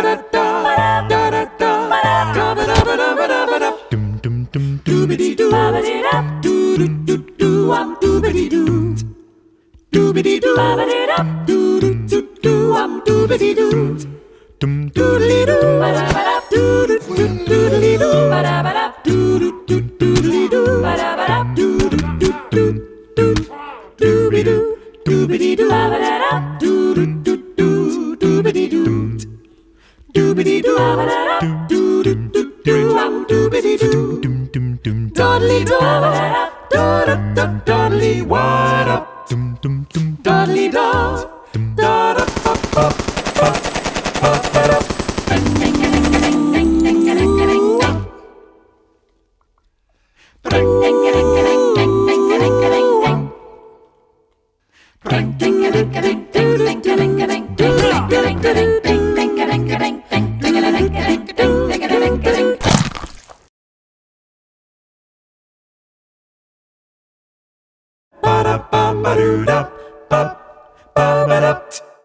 Dudley, what up? Dudley, da, da, da, da, ba da ba ba doo da ba ba ba da.